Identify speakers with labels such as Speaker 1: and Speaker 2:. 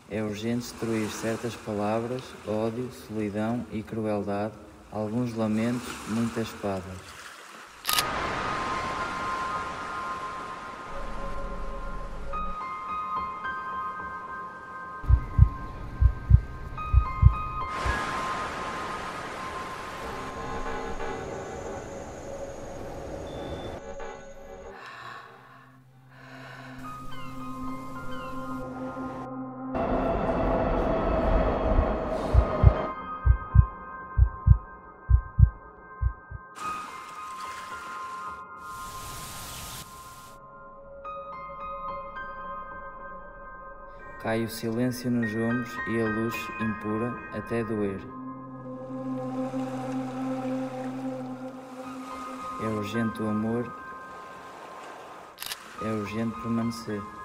Speaker 1: É urgente destruir certas palavras, ódio, solidão e crueldade, alguns lamentos, muitas espadas. Cai o silêncio nos ombros e a luz impura até doer. É urgente o amor, é urgente permanecer.